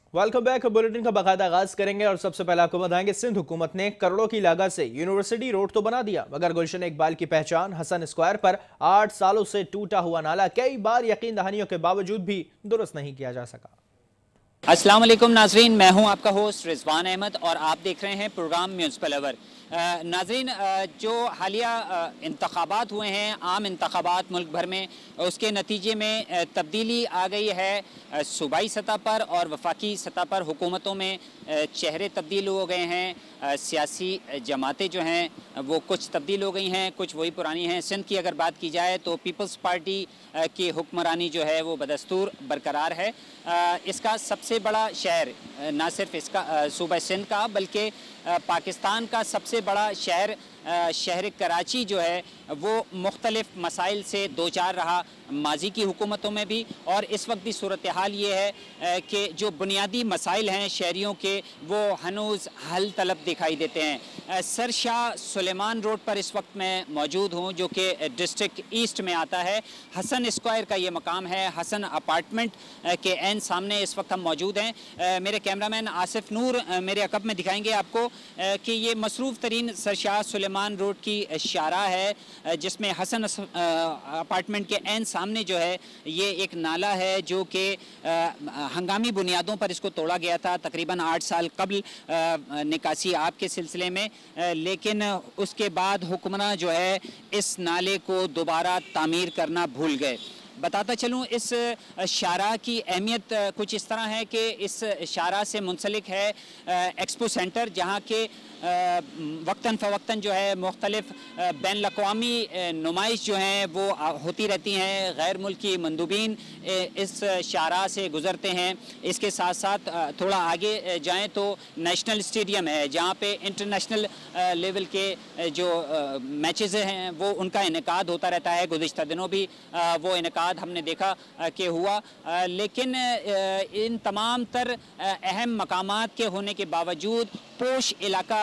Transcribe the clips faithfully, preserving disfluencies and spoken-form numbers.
Welcome back. Bulletin का बाकायदा आगाज करेंगे और सबसे पहले आपको बताएंगे सिंध हुकूमत ने करोड़ों की लागत से यूनिवर्सिटी रोड तो बना दिया, मगर गुलशन इकबाल की पहचान हसन स्क्वायर पर आठ सालों से टूटा हुआ नाला कई बार यकीन दहानियों के बावजूद भी दुरुस्त नहीं किया जा सका। अस्सलाम वालेकुम नाजरीन, मैं हूं आपका होस्ट रिजवान अहमद और आप देख रहे हैं प्रोग्राम म्यूनसिपल अवर। नाजरीन, जो हालिया इंतखाबात हुए हैं, आम इंतखाबात मुल्क भर में, उसके नतीजे में तब्दीली आ गई है सूबाई सतह पर और वफाकी सतह पर। हुकूमतों में चेहरे तब्दील हो गए हैं, सियासी जमातें जो हैं वो कुछ तब्दील हो गई हैं, कुछ वही पुरानी हैं। सिंध की अगर बात की जाए तो पीपल्स पार्टी की हुक्मरानी जो है वो बदस्तूर बरकरार है। इसका सबसे बड़ा शहर ना सिर्फ इसका सूबा सिंध का बल्कि पाकिस्तान का सबसे बड़ा शहर शहर कराची जो है वो मुख्तलिफ मसाइल से दो चार रहा, माजी की हुकूमतों में भी, और इस वक्त भी सूरत हाल ये है कि जो बुनियादी मसाइल हैं शहरियों के वो हनूज़ हल तलब दिखाई देते हैं। सर शाह सुलेमान रोड पर इस वक्त मैं मौजूद हूँ जो कि डिस्ट्रिक्ट ईस्ट में आता है। हसन स्क्वायर का ये मकाम है, हसन अपार्टमेंट के एन सामने इस वक्त हम मौजूद हैं। मेरे कैमरामैन आसिफ नूर मेरे अकब में दिखाएंगे आपको कि ये मसरूफ़ तरीन सर शाह सुलेमान रोड की शारा है जिसमें हसन अपार्टमेंट के एन सामने जो है ये एक नाला है जो कि हंगामी बुनियादों पर इसको तोड़ा गया था तकरीबन आठ साल कबल निकासी आप के सिलसिले में, लेकिन उसके बाद हुक्मरान जो है इस नाले को दोबारा तामीर करना भूल गए। बताता चलूँ इस शारा की अहमियत कुछ इस तरह है कि इस शारा से मुंसलिक है एक्सपो सेंटर, जहाँ के वक्तन फ़वक्तन जो है मुख्तलिफ बैन अक़वामी नुमाइश जो हैं वो होती रहती हैं। गैर मुल्की मंदूबीन इस शारा से गुज़रते हैं। इसके साथ साथ थोड़ा आगे जाएं तो नेशनल स्टेडियम है जहाँ पे इंटरनेशनल लेवल के जो मैचेज़ हैं वो उनका इनेकाद होता रहता है। गुज़िश्ता दिनों भी वो इनेकाद हमने देखा कि हुआ, लेकिन इन तमाम तर अहम मकामात के होने के बावजूद पोश इलाका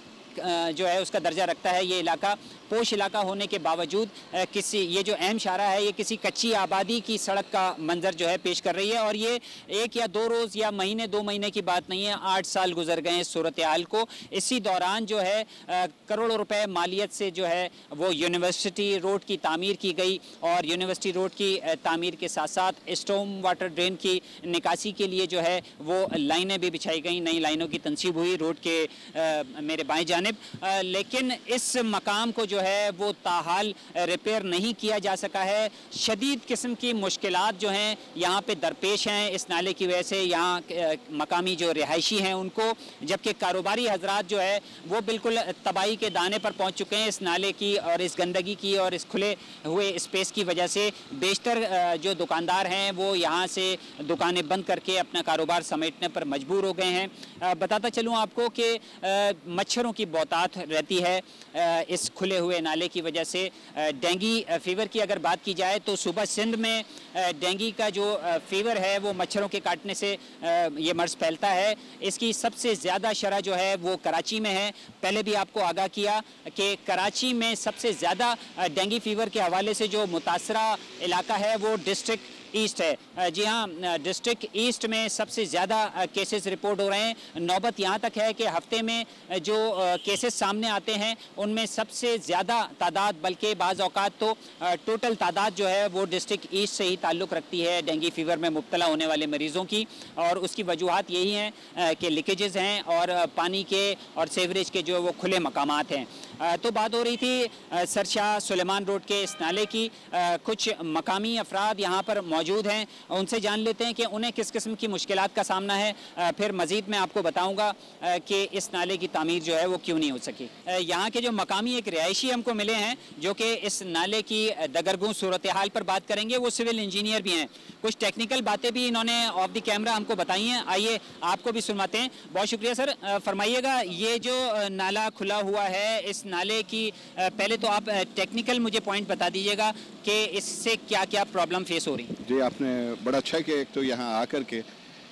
जो है उसका दर्जा रखता है। ये इलाका पोश इलाका होने के बावजूद किसी ये जो अहम शारा है ये किसी कच्ची आबादी की सड़क का मंजर जो है पेश कर रही है। और ये एक या दो रोज़ या महीने दो महीने की बात नहीं है, आठ साल गुजर गए इस सूरत हाल को। इसी दौरान जो है करोड़ों रुपए मालियत से जो है वो यूनिवर्सिटी रोड की तामीर की गई और यूनिवर्सिटी रोड की तामीर के साथ साथ स्टॉर्म वाटर ड्रेन की निकासी के लिए जो है वो लाइनें भी बिछाई गई, नई लाइनों की तनसीब हुई रोड के आ, मेरे बाएं जानिब, लेकिन इस मकाम को जो है वो ताहाल रिपेयर नहीं किया जा सका है। शदीद किस्म की मुश्किलात जो हैं यहाँ पे दरपेश हैं इस नाले की वजह से, यहाँ मकामी जो रिहायशी हैं उनको, जबकि कारोबारी हजरात जो है वो बिल्कुल तबाही के दाने पर पहुँच चुके हैं इस नाले की और इस गंदगी की और इस खुले हुए स्पेस की वजह से। बेशतर जो दुकानदार हैं वो यहाँ से दुकानें बंद करके अपना कारोबार समेटने पर मजबूर हो गए हैं। बताता चलूँ आपको कि मच्छरों की बहुतात रहती है इस खुले हुए नाले की वजह से। डेंगी फीवर की अगर बात की जाए तो सूबा सिंध में डेंगी का जो फीवर है वो मच्छरों के काटने से ये मर्ज फैलता है। इसकी सबसे ज़्यादा शरह जो है वो कराची में है। पहले भी आपको आगाह किया कि कराची में सबसे ज़्यादा डेंगी फीवर के हवाले से जो मुतासरा इलाका है वो डिस्ट्रिक्ट ईस्ट है। जी हाँ, डिस्ट्रिक्ट ईस्ट में सबसे ज़्यादा केसेस रिपोर्ट हो रहे हैं। नौबत यहाँ तक है कि हफ्ते में जो केसेस सामने आते हैं उनमें सबसे ज़्यादा तादाद, बल्कि बाज़ औक़ात तो टोटल तादाद जो है वो डिस्ट्रिक्ट ईस्ट से ही ताल्लुक़ रखती है डेंगी फ़ीवर में मुब्तला होने वाले मरीज़ों की। और उसकी वजूहात यही हैं कि लीकेजेस हैं और पानी के और सीवरेज के जो वो खुले मकामात हैं। तो बात हो रही थी सर शाह सुलेमान रोड के इस नाले की। कुछ मकामी अफराद यहाँ पर मौजूद हैं, उनसे जान लेते हैं कि उन्हें किस किस्म की मुश्किलात का सामना है। फिर मज़ीद मैं आपको बताऊँगा कि इस नाले की तामीर जो है वो क्यों नहीं हो सकी। यहाँ के जो मकामी एक रिहायशी हमको मिले हैं जो कि इस नाले की दगरगूं सूरत हाल पर बात करेंगे, वो सिविल इंजीनियर भी हैं। कुछ टेक्निकल बातें भी इन्होंने ऑफ द कैमरा हमको बताई हैं, आइए आपको भी सुनवाते हैं। बहुत शुक्रिया सर। फरमाइएगा, ये जो नाला खुला हुआ है इस नाले की पहले तो आप टेक्निकल मुझे पॉइंट बता दीजिएगा कि इससे क्या क्या प्रॉब्लम फेस हो रही है। जी, आपने बड़ा अच्छा किया एक तो यहाँ आकर के,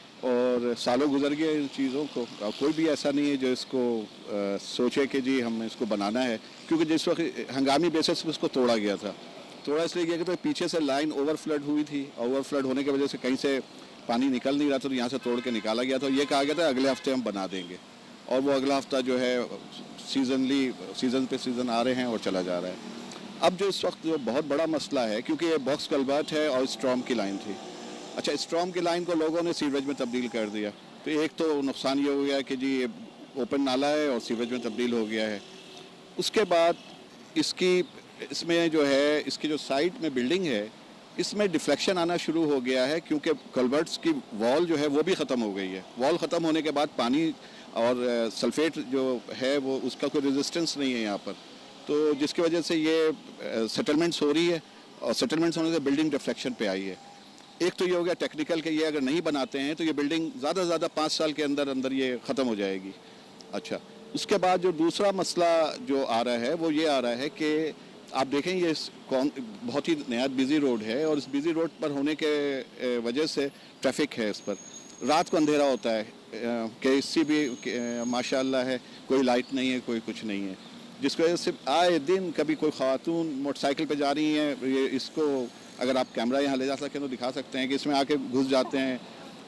और सालों गुजर गए इन चीज़ों को। कोई भी ऐसा नहीं है जो इसको आ, सोचे कि जी हम इसको बनाना है, क्योंकि जिस वक्त हंगामी बेसिस पर इसको तोड़ा गया था, तोड़ा इसलिए गया कि तो पीछे से लाइन ओवर फ्लड हुई थी। ओवर फ्लड होने की वजह से कहीं से पानी निकल नहीं रहा था तो यहाँ से तोड़ के निकाला गया था। ये कहा गया था अगले हफ्ते हम बना देंगे, और वो अगला हफ्ता जो है सीजनली सीज़न पे सीज़न आ रहे हैं और चला जा रहा है। अब जो इस वक्त जो बहुत बड़ा मसला है, क्योंकि ये बॉक्स कल्वर्ट है और स्ट्रॉम की लाइन थी। अच्छा, स्ट्रॉम की लाइन को लोगों ने सीवरेज में तब्दील कर दिया, तो एक तो नुकसान ये हो गया कि जी ये ओपन नाला है और सीवरेज में तब्दील हो गया है। उसके बाद इसकी इसमें जो है इसकी जो साइड में बिल्डिंग है इसमें डिफ्लेक्शन आना शुरू हो गया है, क्योंकि कल्वर्ट्स की वॉल जो है वो भी ख़त्म हो गई है। वॉल ख़त्म होने के बाद पानी और सल्फेट जो है वो उसका कोई रेजिस्टेंस नहीं है यहाँ पर, तो जिसकी वजह से ये सेटलमेंट्स हो रही है, और सेटलमेंट्स होने से बिल्डिंग डिफ्लेक्शन पे आई है। एक तो ये हो गया टेक्निकल कि ये अगर नहीं बनाते हैं तो ये बिल्डिंग ज़्यादा से ज़्यादा पाँच साल के अंदर अंदर ये ख़त्म हो जाएगी। अच्छा, उसके बाद जो दूसरा मसला जो आ रहा है वो ये आ रहा है कि आप देखें ये कौन बहुत ही नया बिज़ी रोड है, और इस बिज़ी रोड पर होने के वजह से ट्रैफिक है इस पर। रात को अंधेरा होता है कि इससे भी माशाल्लाह है कोई लाइट नहीं है, कोई कुछ नहीं है, जिसकी वजह से आए दिन कभी कोई खातून मोटरसाइकिल पे जा रही हैं, ये इसको अगर आप कैमरा यहाँ ले जा सकें तो दिखा सकते हैं कि इसमें आके घुस जाते हैं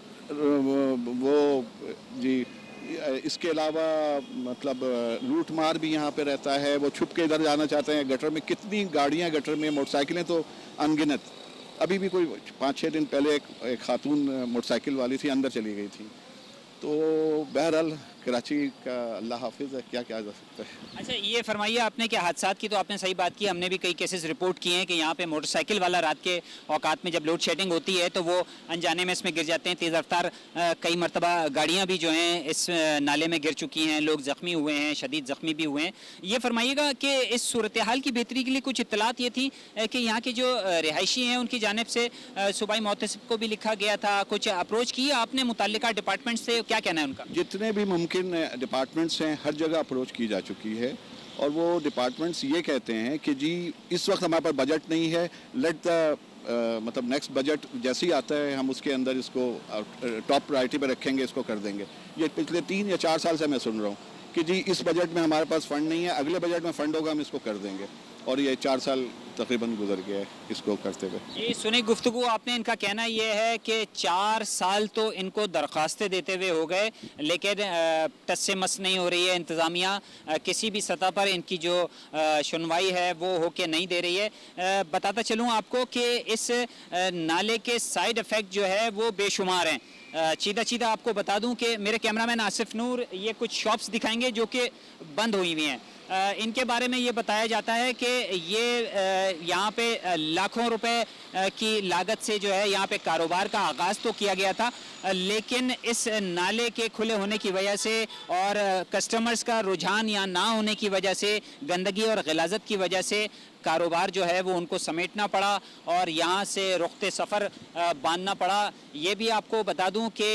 वो जी। इसके अलावा मतलब लूट मार भी यहाँ पे रहता है, वो छुप के इधर जाना चाहते हैं। गटर में कितनी गाड़ियाँ, गटर में मोटरसाइकिलें तो अनगिनत। अभी भी कोई पाँच छः दिन पहले एक, एक खातून मोटरसाइकिल वाली थी, अंदर चली गई थी। तो बहरहाल कराची का अल्लाह हाफिज़ है, क्या किया जा सकता है। अच्छा, ये फरमाइए आपने कि हादसात की तो आपने सही बात की, हमने भी कई केसेस रिपोर्ट किए हैं कि यहाँ पे मोटरसाइकिल वाला रात के औकात में जब लोड शेडिंग होती है तो वो अनजाने में इसमें गिर जाते हैं। तेज़ रफ्तार कई मरतबा गाड़ियाँ भी जो हैं इस नाले में गिर चुकी हैं, लोग ज़ख्मी हुए हैं, शदीद ज़ख्मी भी हुए हैं। ये फरमाइएगा कि इस सूरत हाल की बेहतरी के लिए कुछ इत्तलात ये थी कि यहाँ के जो रिहायशी हैं उनकी जानिब से सूबाई मोहतसिब को भी लिखा गया था, कुछ अप्रोच किया आपने मुतल्लिका डिपार्टमेंट से, क्या कहना है उनका? जितने भी मुमकिन डिपार्टमेंट्स हैं हर जगह अप्रोच की जा चुकी है, और वो डिपार्टमेंट्स ये कहते हैं कि जी इस वक्त हमारे पास बजट नहीं है, लेट द मतलब नेक्स्ट बजट जैसे ही आता है हम उसके अंदर इसको टॉप प्रायोरिटी पे रखेंगे, इसको कर देंगे। ये पिछले तीन या चार साल से मैं सुन रहा हूँ कि जी इस बजट में हमारे पास फ़ंड नहीं है, अगले बजट में फ़ंड होगा हम इसको कर देंगे, और ये चार साल तकरीबन गुजर गया है इसको करते हुए। ये सुनी गुफ्तगू आपने, इनका कहना ये है कि चार साल तो इनको दरख्वास्तें देते हुए हो गए, लेकिन टस से मस नहीं हो रही है इंतज़ामिया, किसी भी सतह पर इनकी जो सुनवाई है वो होके नहीं दे रही है। बताता चलूँ आपको कि इस नाले के साइड इफ़ेक्ट जो है वो बेशुमार हैं। सीधा सीधा आपको बता दूं कि मेरे कैमरामैन आसिफ नूर ये कुछ शॉप्स दिखाएंगे जो कि बंद हुई हुई हैं। इनके बारे में ये बताया जाता है कि ये यहाँ पे लाखों रुपए की लागत से जो है यहाँ पे कारोबार का आगाज़ तो किया गया था, लेकिन इस नाले के खुले होने की वजह से और कस्टमर्स का रुझान यहाँ ना होने की वजह से, गंदगी और ग़लाज़त की वजह से कारोबार जो है वो उनको समेटना पड़ा और यहाँ से रुख्ते सफ़र बांधना पड़ा। ये भी आपको बता दूं कि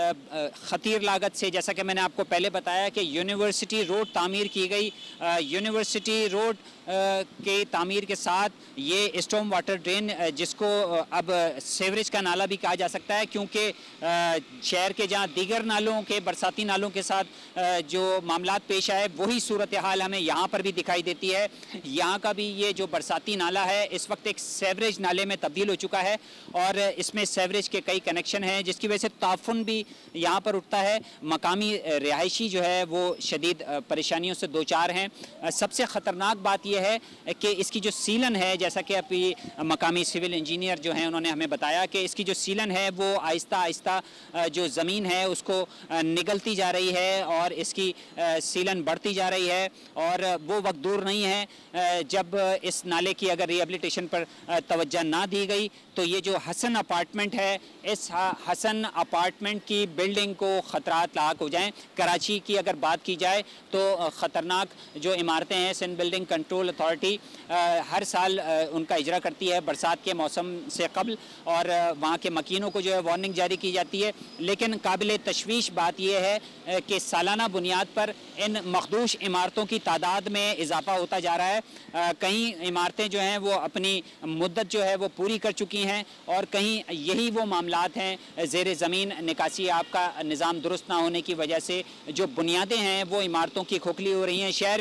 ख़तीर लागत से, जैसा कि मैंने आपको पहले बताया कि यूनिवर्सिटी रोड तामीर की गई, यूनिवर्सिटी रोड के तामीर के साथ ये स्टॉर्म वाटर ड्रेन, जिसको अब सेवरेज का नाला भी कहा जा सकता है, क्योंकि शहर के जहाँ दीगर नालों के, बरसाती नालों के साथ जो मामलात पेश आए वही सूरत हाल हमें यहाँ पर भी दिखाई देती है। यहाँ का भी ये जो बरसाती नाला है इस वक्त एक सेवरेज नाले में तब्दील हो चुका है और इसमें सेवरेज के कई कनेक्शन हैं, जिसकी वजह से ताफुन भी यहाँ पर उठता है। मकामी रिहायशी जो है वो शदीद परेशानियों से दो चार हैं। सबसे ख़तरनाक बात यह है कि इसकी जो सीलन है, जैसा कि अभी मकामी सिविल इंजीनियर जो हैं उन्होंने हमें बताया कि इसकी जो सीलन है वो आहिस्ता आहिस्ता जो ज़मीन है उसको निगलती जा रही है और इसकी सीलन बढ़ती जा रही है, और वो वक्त दूर नहीं है जब इस नाले की अगर रिहेबिलिटेशन पर तवज्जो ना दी गई तो ये जो हसन अपार्टमेंट है, इस हसन अपार्टमेंट की बिल्डिंग को ख़तरात लाक हो जाएं। कराची की अगर बात की जाए तो ख़तरनाक जो इमारतें हैं, सिंध बिल्डिंग कंट्रोल अथॉरिटी हर साल उनका इजरा करती है बरसात के मौसम से कबल, और वहाँ के मकीनों को जो है वार्निंग जारी की जाती है। लेकिन काबिल तशवीश बात यह है कि सालाना बुनियाद पर इन मखदूश इमारतों की तादाद में इजाफा होता जा रहा है। कहीं इमारतें जो हैं वो अपनी मुद्दत जो है वो पूरी कर चुकी हैं और कहीं यही वो मामलात हैं ज़ेर ज़मीन निकासी आपका निज़ाम दुरुस्त ना होने की वजह से जो बुनियादें हैं वो इमारतों की खोखली हो रही हैं। शहर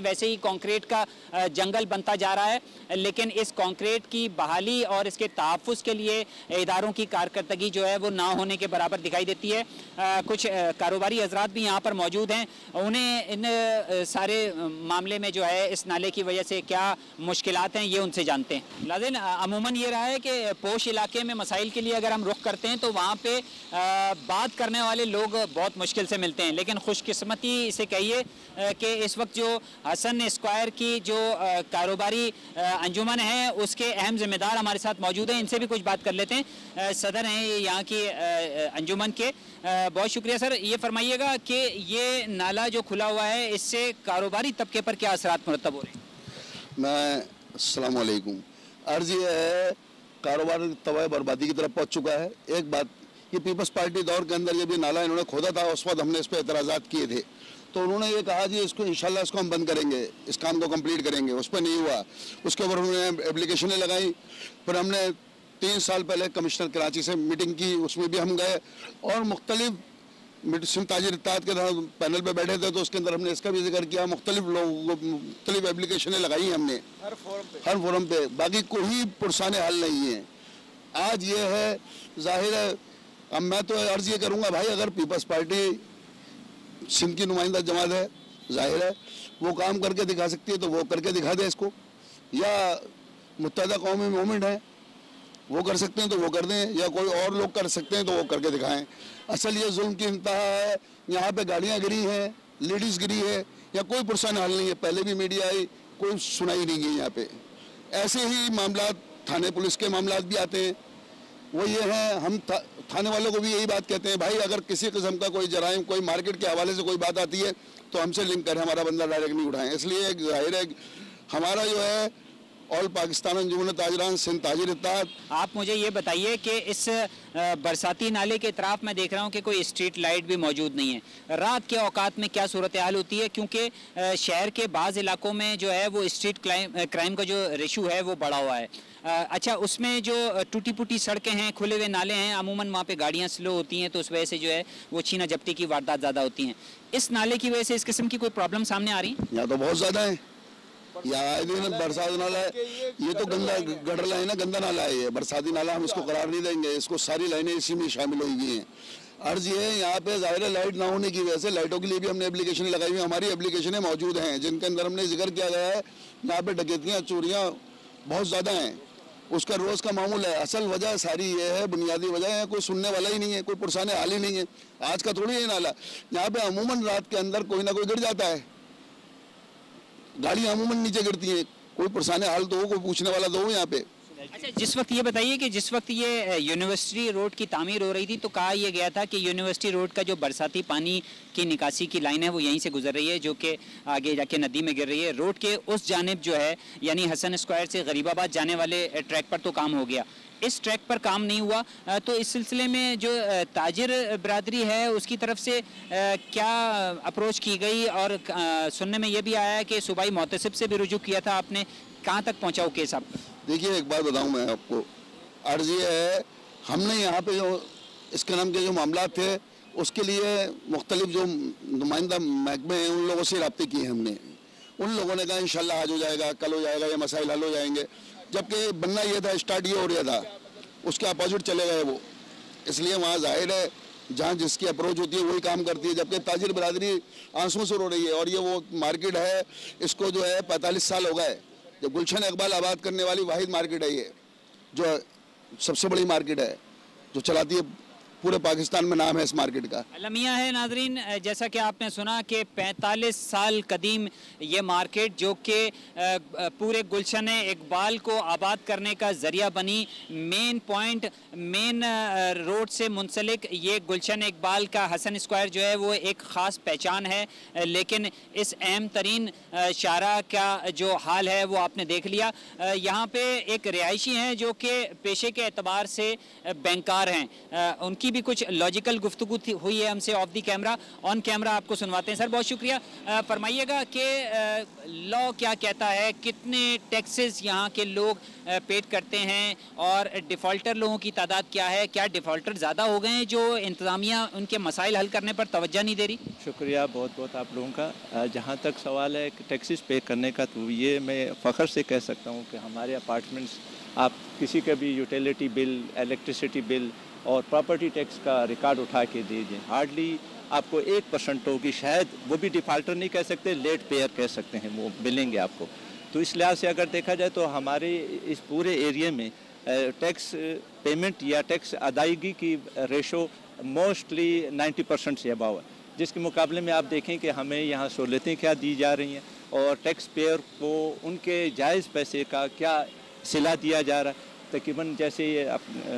वैसे ही कंक्रीट का जंगल बनता जा रहा है, लेकिन इस कंक्रीट की बहाली और इसके तहफ़्फ़ुज़ के लिए इदारों की कारकर्दगी जो है वो ना होने के बराबर दिखाई देती है। आ, कुछ कारोबारी हजरात भी यहाँ पर मौजूद हैं, उन्हें इन आ, सारे मामले में जो है इस नाले की वजह से क्या मुश्किलात हैं ये उनसे जानते हैं। लाज़िन अमूमन ये रहा है कि पोश इलाके में मसाइल के लिए अगर हम रुख करते हैं तो वहाँ पे आ, बात करने वाले लोग बहुत मुश्किल से मिलते हैं, लेकिन खुशकिस्मती इसे कहिए कि इस वक्त जो हसन स्क्वायर की जो कारोबारी अंजुमन है उसके अहम जिम्मेदार हमारे साथ मौजूद हैं, इनसे भी कुछ बात कर लेते हैं। सदर हैं यहाँ की अंजुमन के। बहुत शुक्रिया सर। ये फरमाइएगा कि ये नाला जो खुला हुआ है इससे कारोबारी तबके पर क्या असरात मुरतब हो रहे हैं? मैं अस्सलाम वालेकुम। अर्ज़ ये है, कारोबार तबाह बर्बादी की तरफ पहुँच चुका है। एक बात, ये पीपल्स पार्टी दौर के अंदर जब ये नाला इन्होंने खोदा था उस वक्त हमने इस पर एतराज़ात किए थे, तो उन्होंने ये कहा जी इसको इंशाल्लाह इसको हम बंद करेंगे, इस काम को कंप्लीट करेंगे। उस पर नहीं हुआ। उसके ऊपर उन्होंने एप्लीकेशनें लगाई। फिर हमने तीन साल पहले कमिश्नर कराची से मीटिंग की, उसमें भी हम गए और मुख्तलिफ सिंध ताजिर इत्तेहाद के पैनल पे बैठे थे, तो उसके अंदर हमने इसका भी जिक्र किया। मुख्तलिफ लोगों को मुख्तलिफ एप्लीकेशनें लगाई हमने हर फोरम पे हर फोरम पे बाकी कोई पुरसाने हल नहीं है। आज ये है, जाहिर है, अब मैं तो अर्ज़ ये करूँगा भाई, अगर पीपल्स पार्टी सिंध की नुमाइंदा जमात है, जाहिर है वो काम करके दिखा सकती है तो वो करके दिखा दे इसको, या मुत्तहदा कौमी मूवमेंट है वो कर सकते हैं तो वो कर दें, या कोई और लोग कर सकते हैं तो वो करके दिखाएं। असल ये जुल्म की इंतहा है। यहाँ पे गाड़ियाँ गिरी हैं, लेडीज़ गिरी है, या कोई पुरसान हल नहीं है। पहले भी मीडिया आई, कोई सुनाई नहीं गई यहाँ पे। ऐसे ही मामला थाने पुलिस के मामला भी आते हैं। वो ये है, हम था, थाने वालों को भी यही बात कहते हैं, भाई अगर किसी किस्म का कोई जराइम, कोई मार्केट के हवाले से कोई बात आती है तो हमसे लिंक करें, हमारा बंदा डायरेक्ट नहीं उठाएं। इसलिए एक जाहिर है हमारा जो है ऑल पाकिस्तान अंजुमन ताजरान सिंध ताजिर इत्तेहाद। आप मुझे ये बताइए कि इस बरसाती नाले के इतराफ मैं देख रहा हूँ कि कोई स्ट्रीट लाइट भी मौजूद नहीं है। रात के औकात में क्या सूरत हाल होती है? क्योंकि शहर के बाज़ इलाकों में जो है वो स्ट्रीट क्राइम क्राइम का जो रेशो है वो बढ़ा हुआ है। अच्छा, उसमें जो टूटी फूटी सड़कें हैं, खुले हुए नाले हैं, अमूमन वहाँ पे गाड़ियाँ स्लो होती हैं तो उस वजह से जो है वो छीना झपटी की वारदात ज़्यादा होती हैं। इस नाले की वजह से इस किस्म की कोई प्रॉब्लम सामने आ रही है? यहाँ तो बहुत ज़्यादा है। यहाँ बरसात नाला है, ये तो गंदा गटर लाइन है, गंदा नाला है। ये बरसाती नाला हम इसको करार नहीं देंगे, इसको सारी लाइनें इसी में शामिल हुई हैं। अर्ज ये है, यहाँ पे ज़ाहिर लाइट ना होने की वजह से लाइटों के लिए भी हमने एप्लीकेशन लगाई हुई। हमारी एप्लीकेशनें मौजूद हैं जिनके अंदर हमने जिक्र किया गया है यहाँ पे डकैतियाँ चोरियाँ बहुत ज़्यादा हैं, उसका रोज़ का मामूल है। असल वजह सारी ये है, बुनियादी वजह है, कोई सुनने वाला ही नहीं है, कोई पुरसाने हाल ही नहीं है। आज का थोड़ी है नाला, यहाँ पे अमूमन रात के अंदर कोई ना कोई गिर जाता है, गाड़ियाँ अमूमन नीचे गिरती हैं, कोई पुरसाने हाल तो हो, कोई पूछने वाला तो हो यहाँ पे। अच्छा, जिस वक्त ये बताइए कि जिस वक्त ये यूनिवर्सिटी रोड की तामीर हो रही थी तो कहा यह गया था कि यूनिवर्सिटी रोड का जो बरसाती पानी की निकासी की लाइन है वो यहीं से गुजर रही है, जो कि आगे जाके नदी में गिर रही है। रोड के उस जानिब जो है यानी हसन स्क्वायर से गरीबाबाद जाने वाले ट्रैक पर तो काम हो गया, इस ट्रैक पर काम नहीं हुआ। तो इस सिलसिले में जो ताजिर बरादरी है उसकी तरफ से क्या अप्रोच की गई? और सुनने में ये भी आया है कि सूबाई मोहतसिब से भी रुजू किया था आपने, कहाँ तक पहुँचा वो केस आपका? देखिए, एक बात बताऊं मैं आपको, अर्ज़ ये है, हमने यहाँ पे जो इसके नाम के जो मामला थे उसके लिए मुख्तलिफ जो नुमाइंदा महकमे हैं उन लोगों से रब्ते किए हमने। उन लोगों ने कहा इंशाल्लाह आज हो जाएगा, कल हो जाएगा, ये मसाइल हल हो जाएंगे, जबकि बनना ये था, स्टार्ट ये हो रहा था, उसके अपोजिट चले गए वो। इसलिए वहाँ जाहिर है जहाँ जिसकी अप्रोच होती है वही काम करती है, जबकि ताजिर बरादरी आंसू से रो रही है। और ये वो मार्केट है, इसको जो है पैंतालीस साल हो गए, जो गुलशन इकबाल आबाद करने वाली वाहिद मार्केट है, ये जो सबसे बड़ी मार्केट है जो चलाती है, पूरे पाकिस्तान में नाम है इस मार्केट का। अलमिया है। नाजरीन, जैसा कि आपने सुना कि पैंतालीस साल कदीम ये मार्केट जो कि पूरे गुलशन इकबाल को आबाद करने का ज़रिया बनी, मेन पॉइंट, मेन रोड से मुंसलिक ये गुलशन इकबाल का हसन स्क्वायर जो है वो एक ख़ास पहचान है। लेकिन इस अहम तरीन शारा का जो हाल है वो आपने देख लिया। यहाँ पे एक रिहायशी हैं जो कि पेशे के एतबार से बैंकार हैं, उनकी इनकी भी कुछ लॉजिकल गुफ्तगू हुई है हमसे off the camera, on camera आपको सुनवाते हैं। सर बहुत शुक्रिया। फरमाइएगा कि लॉ क्या कहता है, कितने टैक्सेस यहाँ के लोग पेड करते हैं और डिफ़ॉल्टर लोगों की तादाद क्या है? क्या डिफ़ॉल्टर ज़्यादा हो गए हैं जो इंतज़ामिया उनके मसाइल हल करने पर तवज्जो नहीं दे रही? शुक्रिया बहुत बहुत आप लोगों का। जहाँ तक सवाल है टैक्सेस पे करने का, तो ये मैं फ़ख्र से कह सकता हूँ कि हमारे अपार्टमेंट्स, आप किसी का भी यूटिलिटी बिल, इलेक्ट्रिसिटी बिल और प्रॉपर्टी टैक्स का रिकॉर्ड उठा के दीजिए, हार्डली आपको एक परसेंट होगी, शायद वो भी डिफ़ॉल्टर नहीं कह सकते, लेट पेयर कह सकते हैं, वो मिलेंगे आपको। तो इस लिहाज से अगर देखा जाए तो हमारे इस पूरे एरिया में टैक्स पेमेंट या टैक्स अदायगी की रेशो मोस्टली नब्बे परसेंट से अबाव है, जिसके मुकाबले में आप देखें कि हमें यहाँ सहूलतें क्या दी जा रही हैं और टैक्स पेयर को उनके जायज़ पैसे का क्या सिला दिया जा रहा है। तकरीबन जैसे ये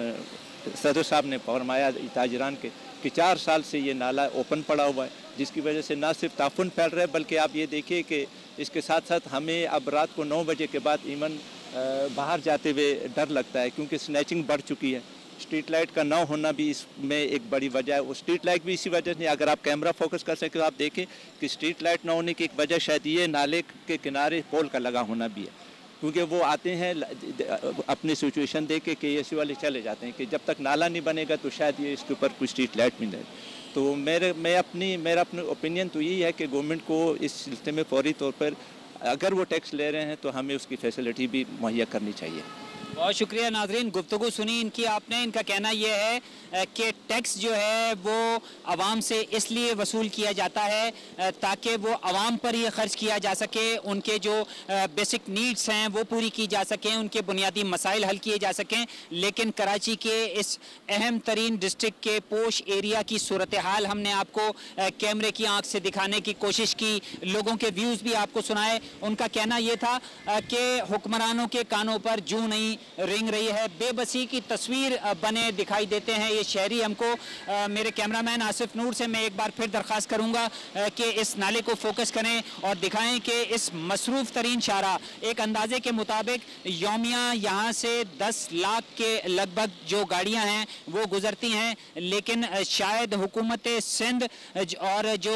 सदर साहब ने फरमाया ताजरान के कि चार साल से ये नाला ओपन पड़ा हुआ है, जिसकी वजह से ना सिर्फ ताफुन फैल रहा है, बल्कि आप ये देखिए कि इसके साथ साथ हमें अब रात को नौ बजे के बाद इवन बाहर जाते हुए डर लगता है, क्योंकि स्नैचिंग बढ़ चुकी है। स्ट्रीट लाइट का ना होना भी इसमें एक बड़ी वजह है। वो स्ट्रीट लाइट भी इसी वजह से, अगर आप कैमरा फोकस कर सकें तो आप देखें कि स्ट्रीट लाइट ना होने की एक वजह शायद ये नाले के किनारे पोल का लगा होना भी है, क्योंकि वो आते हैं अपनी सिचुएशन देख के कि एसी वाले चले जाते हैं कि जब तक नाला नहीं बनेगा तो शायद ये इसके ऊपर कोई स्ट्रीट लाइट भी नहीं। तो मेरे मैं अपनी मेरा अपनी ओपिनियन तो यही है कि गवर्नमेंट को इस सिलसिले में फौरी तौर पर अगर वो टैक्स ले रहे हैं तो हमें उसकी फैसिलिटी भी मुहैया करनी चाहिए। बहुत शुक्रिया नाजरीन, गुफ्तगू सुनी इनकी आपने। इनका कहना यह है कि टैक्स जो है वो आवाम से इसलिए वसूल किया जाता है ताकि वो आवाम पर ही खर्च किया जा सके, उनके जो बेसिक नीड्स हैं वो पूरी की जा सकें, उनके बुनियादी मसाइल हल किए जा सकें। लेकिन कराची के इस अहम तरीन डिस्ट्रिक्ट के पोश एरिया की सूरत हाल हमने आपको कैमरे की आंख से दिखाने की कोशिश की, लोगों के व्यूज़ भी आपको सुनाए। उनका कहना यह था कि हुक्मरानों के कानों पर जूं नहीं रिंग रही है, बेबसी की तस्वीर बने दिखाई देते हैं ये शहरी। हमको आ, मेरे कैमरामैन आसिफ नूर से मैं एक बार फिर दरख्वास्त करूंगा कि इस नाले को फोकस करें और दिखाएं कि इस मसरूफ़ तरीन शारा, एक अंदाजे के मुताबिक यौमिया यहाँ से दस लाख के लगभग जो गाड़ियाँ हैं वो गुजरती हैं, लेकिन शायद हुकूमत सिंध और जो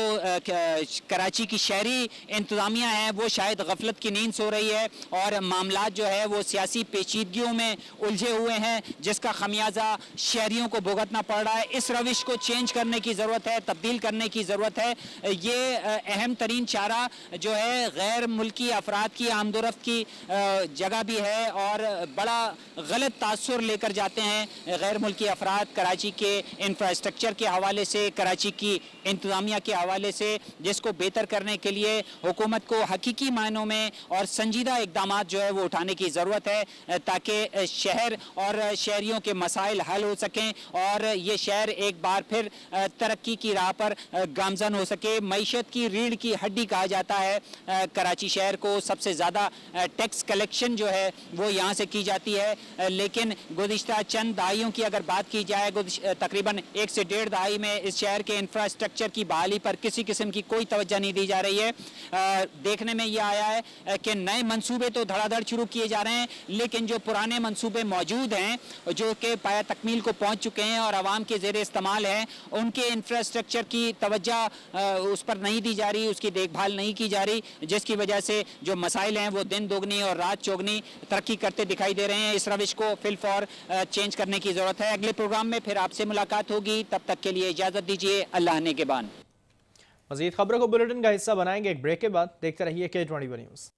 कराची की शहरी इंतज़ामिया है वो शायद गफलत की नींद सो रही है और मामला जो है वो सियासी पेचीदगियों में उलझे हुए हैं, जिसका खमियाजा शहरियों को भुगतना पड़ रहा है। इस रविश को चेंज करने की ज़रूरत है, तब्दील करने की ज़रूरत है। ये अहम तरीन चारा जो है गैर मुल्की अफराद की आमदोरफ्त की जगह भी है और बड़ा गलत तासुर लेकर जाते हैं गैर मुल्की अफराद कराची के इंफ्रास्ट्रक्चर के हवाले से, कराची की इंतज़ामिया के हवाले से, जिसको बेहतर करने के लिए हुकूमत को हकीकी मायनों में और संजीदा इकदाम जो है वो उठाने की ज़रूरत है ताकि शहर और शहरियों के मसाइल हल हो सकें और ये शहर एक बार फिर तरक्की की राह पर गामजन हो सके। मईशत की रीढ़ की हड्डी कहा जाता है कराची शहर को, सबसे ज़्यादा टैक्स कलेक्शन जो है वो यहाँ से की जाती है। लेकिन गुज़िश्ता चंद दहाइयों की अगर बात की जाए, तकरीबन एक से डेढ़ दहाई में इस शहर के इंफ्रास्ट्रक्चर की बहाली पर किसी किस्म की कोई तवज्जो नहीं दी जा रही है। देखने में यह आया है कि नए मंसूबे तो धड़ाधड़ शुरू किए जा रहे हैं, लेकिन जो पुराने मंसूबे मौजूद हैं जो कि पाया तकमील को पहुंच चुके हैं और आवाम के ज़ेरे इस्तेमाल हैं, उनके इंफ्रास्ट्रक्चर की तवज्जो उस पर नहीं दी जा रही, उसकी देखभाल नहीं की जा रही, जिसकी वजह से जो मसाइल हैं वो दिन दोगुनी और रात चौगनी तरक्की करते दिखाई दे रहे हैं। इस रविश को फिलफौर चेंज करने की ज़रूरत है। अगले प्रोग्राम में फिर आपसे मुलाकात होगी, तब तक के लिए इजाज़त दीजिए। अल्लाह ने के बान। मज़ीद खबरों को बुलेटिन का हिस्सा बनाएंगे एक ब्रेक के बाद। देखते रहिए K twenty one news.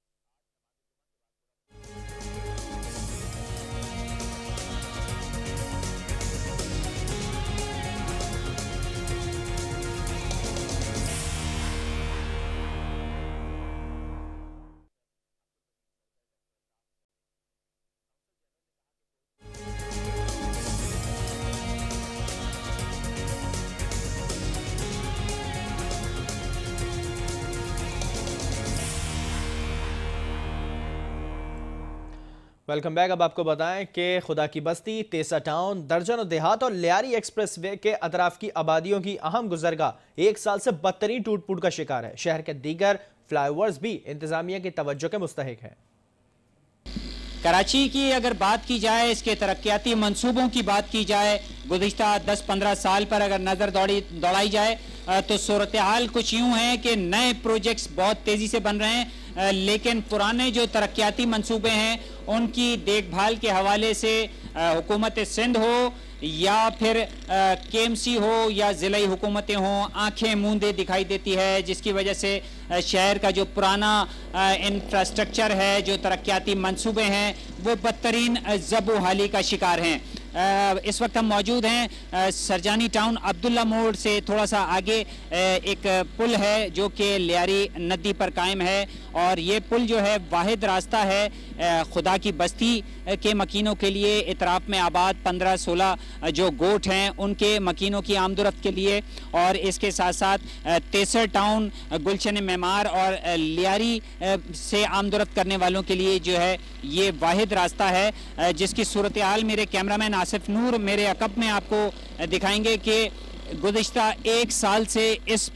Welcome back. अब आपको बताएं कि खुदा की बस्ती, तेसा टाउन, दर्जन देहात और लियारी एक्सप्रेस वे के अतराफ की आबादियों की अहम गुजरगाह एक साल से बदतरीन टूट फूट का शिकार है। शहर के दीगर फ्लाईओवर्स भी इंतजामिया की तवज्जो के मुस्तहिक है। कराची की अगर बात की जाए, इसके तरक्याती मंसूबों की बात की जाए, गुज़िश्ता दस पंद्रह साल पर अगर नज़र दौड़ी दौड़ाई जाए तो सूरत हाल कुछ यूँ है कि नए प्रोजेक्ट्स बहुत तेज़ी से बन रहे हैं, लेकिन पुराने जो तरक्याती मंसूबे हैं उनकी देखभाल के हवाले से हुकूमत सिंध हो या फिर के एम सी हो या ज़िलाई हुकूमतें हों, आंखें मूंदे दिखाई देती है, जिसकी वजह से शहर का जो पुराना इंफ्रास्ट्रक्चर है, जो तरक्याती मंसूबे हैं, वो बदतरीन ज़बो हाली का शिकार हैं। इस वक्त हम मौजूद हैं सरजानी टाउन अब्दुल्ला मोड़ से थोड़ा सा आगे एक पुल है जो कि लियारी नदी पर कायम है, और ये पुल जो है वाहिद रास्ता है खुदा की बस्ती के मकीनों के लिए, इतराफ़ में आबाद पंद्रह सोलह जो गोट हैं उनके मकीनों की आमदोरफ्त के लिए, और इसके साथ साथ तेसर टाउन, गुलशन मेमार और लियारी से आमदोरफ्त करने वालों के लिए जो है ये वाहिद रास्ता है, जिसकी सूरत हाल मेरे कैमरामैन आसिफ नूर मेरे अकब में आपको दिखाएंगे कि गुज़िश्ता एक साल से इस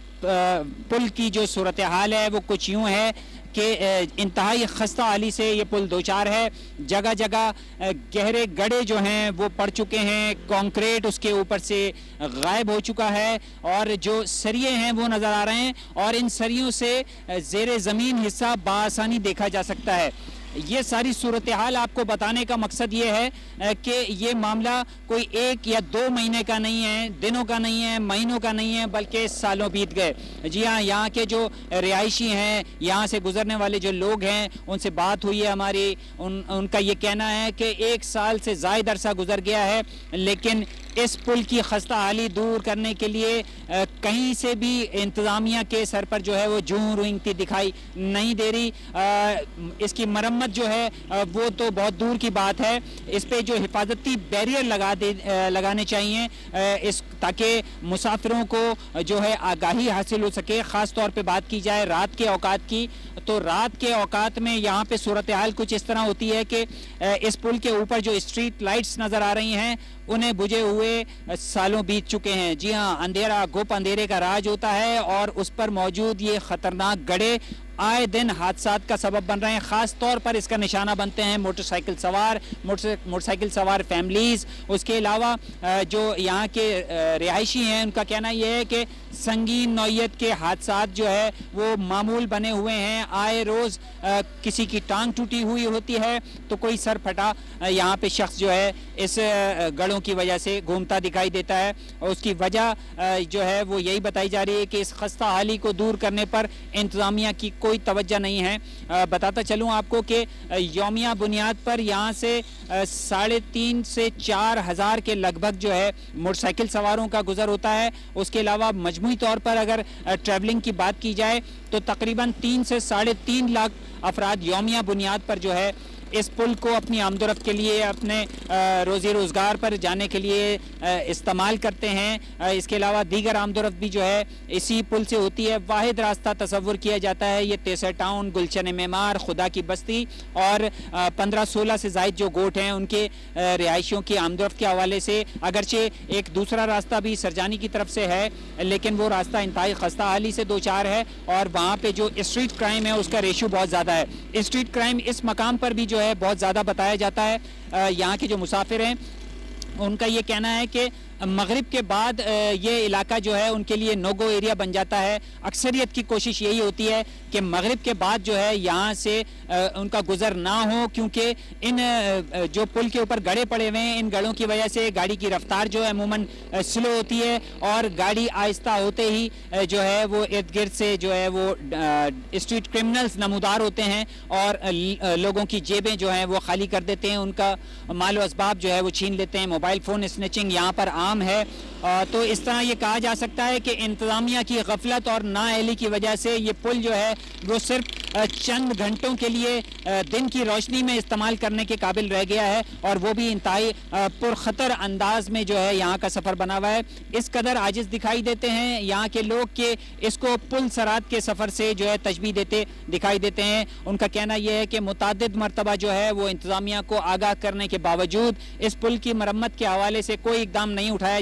पुल की जो सूरत हाल है वो कुछ यूँ है कि इंतहाई खस्ता हाली से ये पुल दो चार है। जगह जगह गहरे गड्ढे जो हैं वो पड़ चुके हैं, कंक्रीट उसके ऊपर से गायब हो चुका है, और जो सरिये हैं वो नज़र आ रहे हैं, और इन सरियों से ज़ेरे ज़मीन हिस्सा बाआसानी देखा जा सकता है। ये सारी सूरत हाल आपको बताने का मकसद ये है कि ये मामला कोई एक या दो महीने का नहीं है, दिनों का नहीं है, महीनों का नहीं है, बल्कि सालों बीत गए। जी हाँ, यहाँ के जो रिहायशी हैं, यहाँ से गुजरने वाले जो लोग हैं, उनसे बात हुई है हमारी, उन उनका ये कहना है कि एक साल से ज़ायद अरसा गुजर गया है, लेकिन इस पुल की खस्ता हाली दूर करने के लिए आ, कहीं से भी इंतज़ामिया के सर पर जो है वो जूं रेंगती दिखाई नहीं दे रही। आ, इसकी मरम्मत जो है आ, वो तो बहुत दूर की बात है, इस पे जो हिफाजती बैरियर लगा दे आ, लगाने चाहिए आ, इस ताकि मुसाफिरों को जो है आगाही हासिल हो सके। ख़ास तौर पे बात की जाए रात के औकात की, तो रात के औकात में यहाँ पे सूरत हाल कुछ इस तरह होती है कि इस पुल के ऊपर जो स्ट्रीट लाइट्स नज़र आ रही हैं उन्हें बुझे हुए सालों बीत चुके हैं। जी हाँ, अंधेरा गुप अंधेरे का राज होता है, और उस पर मौजूद ये ख़तरनाक गड्ढे आए दिन हादसात का सबब बन रहे हैं। ख़ास तौर पर इसका निशाना बनते हैं मोटरसाइकिल सवार मोटरसाइकिल सवार फैमिलीज़। उसके अलावा जो यहाँ के रिहायशी हैं उनका कहना यह है कि संगीन नौइयत के हादसात जो है वो मामूल बने हुए हैं। आए रोज़ किसी की टांग टूटी हुई होती है तो कोई सर फटा यहाँ पे शख्स जो है इस गढ़ों की वजह से घूमता दिखाई देता है, और उसकी वजह जो है वो यही बताई जा रही है कि इस खस्ता हाली को दूर करने पर इंतज़ामिया की कोई तवज्जो नहीं है। आ, बताता चलूँ आपको कि यौमिया बुनियाद पर यहाँ से साढ़े तीन से चार हज़ार के लगभग जो है मोटरसाइकिल सवारों का गुजर होता है। उसके अलावा मजमूई तौर पर अगर ट्रैवलिंग की बात की जाए तो तकरीबन तीन से साढ़े तीन लाख अफराद यौमिया बुनियाद पर जो है इस पुल को अपनी आमदोरफ्त के लिए, अपने रोज़ी रोज़गार पर जाने के लिए इस्तेमाल करते हैं। इसके अलावा दीगर आमदोरफ्त भी जो है इसी पुल से होती है। वाहिद रास्ता तसव्वुर किया जाता है ये तेसर टाउन, गुलशन मेमार, खुदा की बस्ती और पंद्रह सोलह से ज़ायद जो गोट हैं उनके रिहायशियों की आमदोरफ्त के हवाले से। अगरचे एक दूसरा रास्ता भी सरजानी की तरफ से है, लेकिन वो रास्ता इंतहाई खस्ता हाली से दो चार है, और वहाँ पे जो स्ट्रीट क्राइम है उसका रेशो बहुत ज़्यादा है। स्ट्रीट क्राइम इस मकाम पर भी जो है बहुत ज़्यादा बताया जाता है। यहाँ के जो मुसाफिर हैं उनका ये कहना है कि मगरिब के बाद ये इलाका जो है उनके लिए नो गो एरिया बन जाता है। अक्सरियत की कोशिश यही होती है कि मगरिब के बाद जो है यहाँ से उनका गुज़र ना हो, क्योंकि इन जो पुल के ऊपर गड्ढे पड़े हुए हैं, इन गड्ढों की वजह से गाड़ी की रफ्तार जो है अमूमन स्लो होती है, और गाड़ी आहिस्ता होते ही जो है वो इर्द गिर्द से जो है वो स्ट्रीट क्रिमिनल्स नमूदार होते हैं और लोगों की जेबें जो हैं वो खाली कर देते हैं, उनका माल व असबाब जो है वो छीन लेते हैं। मोबाइल फ़ोन स्नैचिंग यहाँ पर आम है। तो इस तरह ये कहा जा सकता है कि इंतज़ामिया की गफलत और नाअहली की वजह से ये पुल जो है वो सिर्फ चंद घंटों के लिए दिन की रोशनी में इस्तेमाल करने के काबिल रह गया है, और वो भी इंतहाई पुरखतर अंदाज में जो है यहाँ का सफ़र बना हुआ है। इस कदर आजिज़ दिखाई देते हैं यहाँ के लोग कि इसको पुल सरात के सफ़र से जो है तशबीह देते दिखाई देते हैं। उनका कहना यह है कि मुतादिद मरतबा जो है वो इंतज़ामिया को आगाह करने के बावजूद इस पुल की मरम्मत के हवाले से कोई इकदाम नहीं उठाया जा रहा है।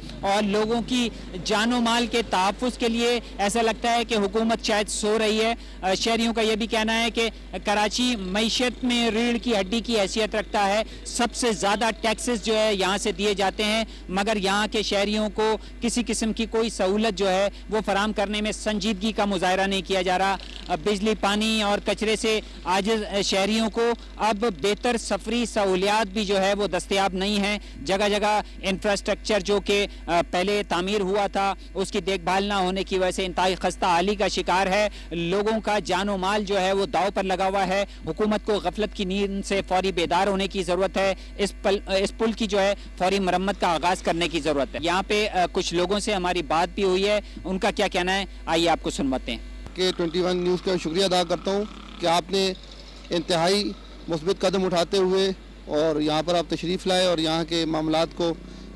और लोगों की जानो माल के तहफ़्फ़ुज़ के लिए ऐसा लगता है कि हुकूमत शायद सो रही है। शहरियों का यह भी कहना है कि कराची मईशत में रीढ़ की हड्डी की हैसियत रखता है, सबसे ज़्यादा टैक्सेस जो है यहाँ से दिए जाते हैं, मगर यहाँ के शहरियों को किसी किस्म की कोई सहूलत जो है वो फराम करने में संजीदगी का मुजाहरा नहीं किया जा रहा। बिजली, पानी और कचरे से आज शहरियों को अब बेहतर सफरी सहूलियात भी जो है वो दस्तयाब नहीं है। जगह जगह इंफ्रास्ट्रक्चर जो कि पहले तामीर हुआ था उसकी देखभाल ना होने की वजह से इंतहाई खस्ता हाली का शिकार है। लोगों का जानो माल जो है वो दाव पर लगा हुआ है। हुकूमत को गफलत की नींद से फौरी बेदार होने की ज़रूरत है। इस पल इस पुल की जो है फौरी मरम्मत का आगाज़ करने की ज़रूरत है। यहाँ पे कुछ लोगों से हमारी बात भी हुई है, उनका क्या कहना है आइए आपको सुनवाते हैं। के ट्वेंटी वन न्यूज़ का शुक्रिया अदा करता हूँ कि आपने इंतहाई मुस्बित कदम उठाते हुए और यहाँ पर आप तशरीफ़ लाए और यहाँ के मामलात को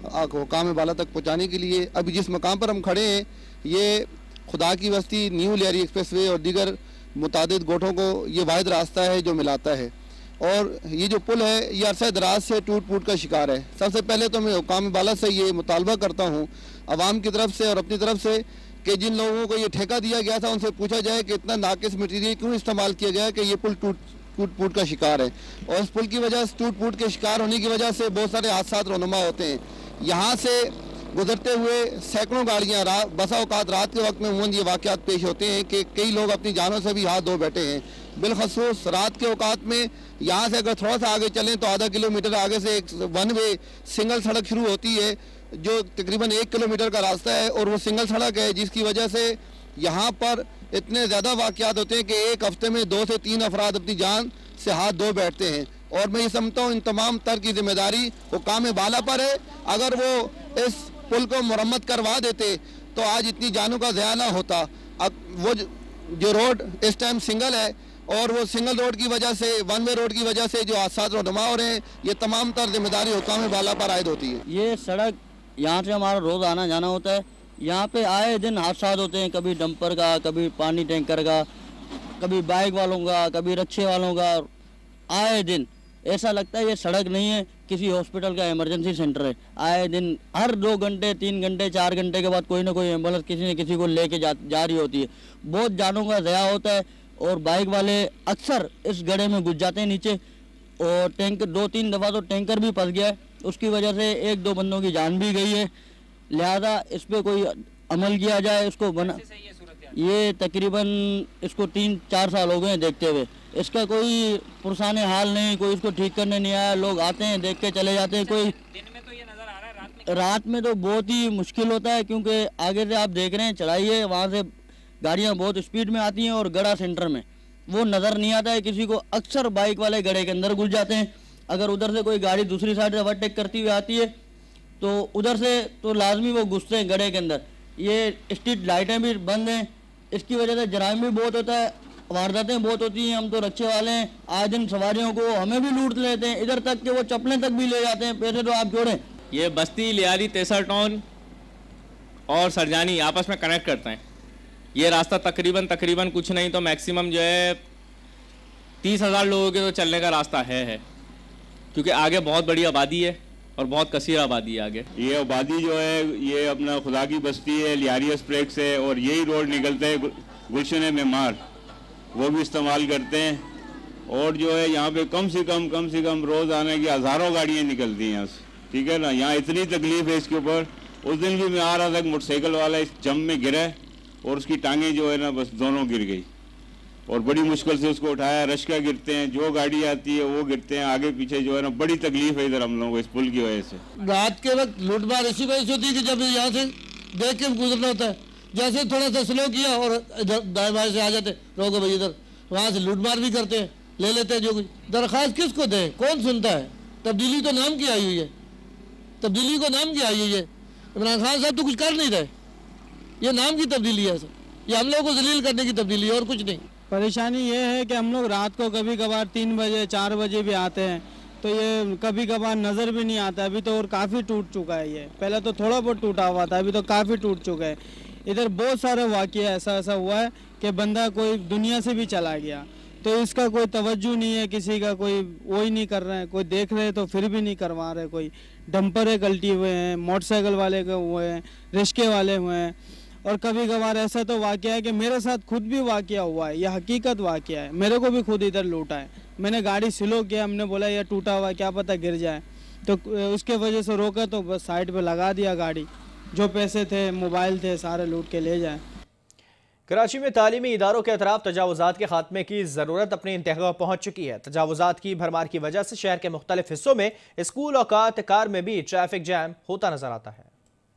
हुकाम बाला तक पहुँचाने के लिए अभी जिस मकाम पर हम खड़े हैं ये खुदा की बस्ती, न्यू लियारी एक्सप्रेस वे और दीगर मुतादिद गोठों को ये वाहिद रास्ता है जो मिलाता है। और ये जो पुल है ये अरसा दराज से टूट फूट का शिकार है। सबसे पहले तो मैं हुकाम बाला से ये मुतालबा करता हूँ आवाम की तरफ से और अपनी तरफ से कि जिन लोगों को ये ठेका दिया गया था उनसे पूछा जाए कि इतना नाकिस मटीरियल क्यों इस्तेमाल किया गया कि ये पुल टूट टूट फूट का शिकार है। और इस पुल की वजह से टूट फूट के शिकार होने की वजह से बहुत सारे हादसा रोनुमा होते हैं। यहाँ से गुजरते हुए सैकड़ों गाड़ियाँ रात बसा औकात रात के वक्त में उमूमन ये वाक़यात पेश होते हैं कि कई लोग अपनी जानों से भी हाथ धो बैठे हैं। बिलखसूस रात के औकात में यहाँ से अगर थोड़ा सा आगे चलें तो आधा किलोमीटर आगे से एक वन वे सिंगल सड़क शुरू होती है जो तकरीबन एक किलोमीटर का रास्ता है और वो सिंगल सड़क है, जिसकी वजह से यहाँ पर इतने ज़्यादा वाक़यात होते हैं कि एक हफ्ते में दो से तीन अफराद अपनी जान से हाथ धो बैठते हैं। और मैं ये समझता हूँ इन तमाम तर की जिम्मेदारी हुकाम बाला पर है। अगर वो इस पुल को मरम्मत करवा देते तो आज इतनी जानों का ज़या ना होता। अब वो जो रोड इस टाइम सिंगल है और वो सिंगल रोड की वजह से, वन वे रोड की वजह से जो हादसा रोनुमा हो रहे हैं, ये तमाम तर जिम्मेदारी हुकाम बाला पर आयद होती है। ये सड़क यहाँ से हमारा रोज़ आना जाना होता है। यहाँ पे आए दिन हादसा होते हैं, कभी डंपर का, कभी पानी टैंकर का, कभी बाइक वालों का, कभी रिक्शे वालों का। आए दिन ऐसा लगता है ये सड़क नहीं है, किसी हॉस्पिटल का इमरजेंसी सेंटर है। आए दिन हर दो घंटे तीन घंटे चार घंटे के बाद कोई ना कोई एम्बुलेंस किसी न किसी को लेके जा जा रही होती है। बहुत जानों का ज़या होता है और बाइक वाले अक्सर इस गड्ढे में घुस जाते हैं नीचे और टैंकर दो तीन दफ़ा तो टैंकर भी फंस गया है। उसकी वजह से एक दो बंदों की जान भी गई है। लिहाजा इस पर कोई अमल किया जाए, इसको बना। ये तकरीबन इसको तीन चार साल हो गए हैं देखते हुए, इसका कोई पुरसाने हाल नहीं, कोई इसको ठीक करने नहीं आया। लोग आते हैं देख के चले जाते हैं। कोई दिन में तो ये नजर आ रहा है, रात में रात में तो बहुत ही मुश्किल होता है क्योंकि आगे से आप देख रहे हैं चढ़ाई है, वहाँ से गाड़ियाँ बहुत स्पीड में आती हैं और गड़ा सेंटर में वो नज़र नहीं आता है किसी को। अक्सर बाइक वाले गड्ढे के अंदर घुस जाते हैं। अगर उधर से कोई गाड़ी दूसरी साइड से ओवरटेक करती हुई आती है तो उधर से तो लाजमी वो घुसते हैं गड्ढे के अंदर। ये स्ट्रीट लाइटें भी बंद हैं, इसकी वजह से जराइम भी बहुत होता है, वारदातें बहुत होती हैं। हम तो रिक्शे वाले हैं, आए दिन सवारियों को हमें भी लूट लेते हैं, इधर तक कि वो चप्पलें तक भी ले जाते हैं। पैसे तो आप जोड़ें। ये बस्ती, लियारी, तेसर टाउन और सरजानी आपस में कनेक्ट करते हैं। ये रास्ता तकरीबन तकरीबन कुछ नहीं तो मैक्सिमम जो है तीस हज़ार लोगों के तो चलने का रास्ता है है क्योंकि आगे बहुत बड़ी आबादी है और बहुत कसीर आबादी है आगे। ये आबादी जो है ये अपना खुदा की बस्ती है, लियारी एक्सप्रेस है और यही रोड निकलते हैं गुलशन मेमार, वो भी इस्तेमाल करते हैं। और जो है यहाँ पे कम से कम कम से कम रोज़ आने की हज़ारों गाड़ियाँ निकलती हैं यहाँ से, ठीक है ना। यहाँ इतनी तकलीफ है इसके ऊपर। उस दिन भी मैं आ रहा था, मोटरसाइकिल वाला इस जम में गिरा और उसकी टांगें जो है ना बस दोनों गिर गई और बड़ी मुश्किल से उसको उठाया। रश्का गिरते हैं, जो गाड़ी आती है वो गिरते हैं, आगे पीछे जो है ना बड़ी तकलीफ है इधर हम लोगों को इस पुल की वजह से। रात के वक्त लूटमार इसी वजह से होती है कि जब यहाँ से देख के गुजरना होता है, जैसे थोड़ा सा स्लो किया और दाएं बाएं से आ जाते, रोको भाई इधर, वहाँ से लूटमार भी करते हैं, ले लेते हैं जो कुछ। दरख्वास्त किसको दें, कौन सुनता है? तब्दीली तो नाम की आई हुई है, तब्दीली को नाम की आई हुई है। इमरान खान साहब तो कुछ कर नहीं रहे, ये नाम की तब्दीली है सर, ये हम लोगों को जलील करने की तब्दीली है और कुछ नहीं। परेशानी ये है कि हम लोग रात को कभी कभार तीन बजे चार बजे भी आते हैं तो ये कभी कभार नज़र भी नहीं आता। अभी तो और काफ़ी टूट चुका है, ये पहले तो थोड़ा बहुत टूटा हुआ था, अभी तो काफ़ी टूट चुका है। इधर बहुत सारे वाक़या ऐसा ऐसा हुआ है कि बंदा कोई दुनिया से भी चला गया। तो तो इसका कोई तवज्जो नहीं है, किसी का कोई वो ही नहीं कर रहे हैं, कोई देख रहे तो फिर भी नहीं करवा रहे। कोई डंपर है गलती हुए हैं, मोटरसाइकिल वाले के हुए हैं, रिक्शे वाले हुए हैं। और कभी कभार ऐसा तो वाकया है कि मेरे साथ खुद भी वाकया हुआ है, यह हकीकत वाकया है, मेरे को भी खुद इधर लूटा है। मैंने गाड़ी स्लो किया, हमने बोला यह टूटा हुआ क्या पता गिर जाए, तो उसके वजह से रोका तो बस साइड पे लगा दिया गाड़ी। जो पैसे थे, मोबाइल थे, सारे लूट के ले जाए। कराची में तालीमी इदारों के अतराफ तजावुजात के खात्मे की ज़रूरत अपनी इंतहा पहुँच चुकी है। तजावुजात की भरमार की वजह से शहर के मुख्तलिफ हिस्सों में स्कूल औकात कार में भी ट्रैफिक जैम होता नजर आता है।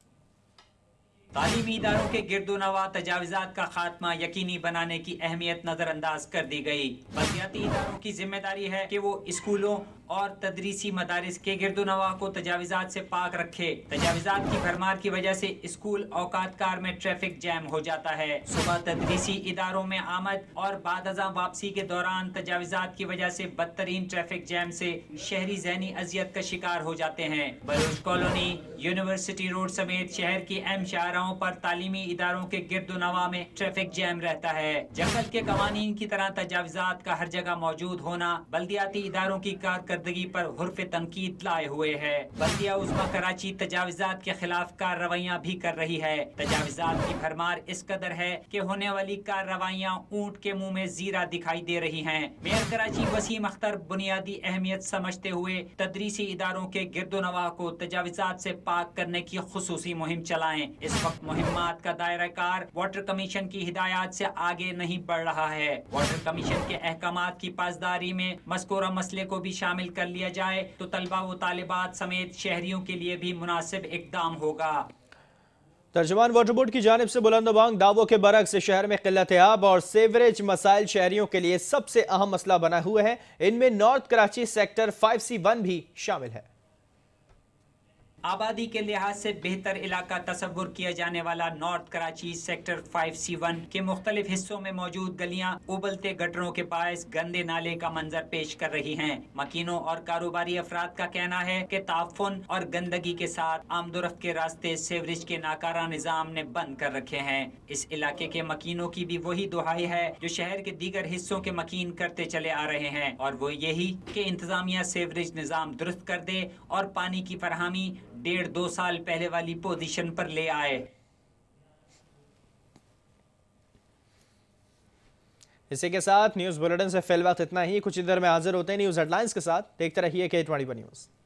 तालीमी इदारों के गिरदोनवा तजावुजात का खात्मा यकीनी बनाने की अहमियत नजरअंदाज कर दी गई। बल्दियाती इदारों की जिम्मेदारी है कि वो स्कूलों और तदरीसी मदारिस के गिरदोनवा को तजावुजात से पाक रखे। तजावुजात की भरमार की वजह से स्कूल औकात कार में ट्रैफिक जैम हो जाता है। सुबह तदरीसी इदारों में आमद और बाद अज़ां वापसी के दौरान तजावुजात की वजह से बदतरीन ट्रैफिक जैम से शहरी ज़हनी अजियत का शिकार हो जाते हैं। बलूच कॉलोनी, यूनिवर्सिटी रोड समेत शहर की अहम शाहराहों पर तालीमी इदारों के गिरदोनवा में ट्रैफिक जैम रहता है। जंगल के कवानीन की तरह तजावुजात का हर जगह मौजूद होना बल्दियाती इदारों की कारकर्दगी पर हुर्फ तनकीद लाए हुए है। बल्दिया उस्मा कराची तजावुजात के खिलाफ कार्रवाइयाँ भी कर रही है। तजावुजात की भरमार इस कदर है कि होने वाली कार्रवाइयाँ ऊंट के मुंह में जीरा दिखाई दे रही हैं। मेयर कराची वसीम अख्तर बुनियादी अहमियत समझते हुए तदरीसी इदारों के गिरदोनवा को तजावुजात से पाक करने की खुसूसी मुहिम चलाएं। इस वक्त मुहिम्मात का दायरा कार वाटर कमीशन की हिदायत से आगे नहीं बढ़ रहा है। वाटर कमीशन के अहकामात की पासदारी में मज़कूरा मसले को भी शामिल कर लिया जाए तो तलबा व तालिबात समेत शहरियों के लिए भी मुनासिब इक़दाम होगा। तर्जुमान वाटर बोर्ड की जानिब से बुलंदबांग दावों के बरक्स शहर में किल्लत आब और सेवरेज मसाइल शहरियों के लिए सबसे अहम मसला बना हुआ है। इनमें north Karachi sector five C one भी शामिल है। आबादी के लिहाज से बेहतर इलाका तस्वुर किया जाने वाला north Karachi sector five C one के मुख्तलिफ हिस्सों में मौजूद गलियां उबलते गटरों के बायस गंदे नाले का मंजर पेश कर रही हैं। मकीनों और कारोबारी अफराद का कहना है कि ताफुन और गंदगी के साथ आमदोरफ्त के रास्ते सेवरेज के नाकारा निजाम ने बंद कर रखे हैं। इस इलाके के मकीनों की भी वही दुहाई है जो शहर के दीगर हिस्सों के मकीन करते चले आ रहे हैं, और वो यही कि इंतजामिया सेवरेज निजाम दुरुस्त कर दे और पानी की फरहमी डेढ़ दो साल पहले वाली पोजीशन पर ले आए। इसी के साथ न्यूज बुलेटिन से फिल वक्त इतना ही। कुछ इधर में हाजिर होते हैं न्यूज हेडलाइंस के साथ। देखते रहिए के ट्वेंटी वन न्यूज।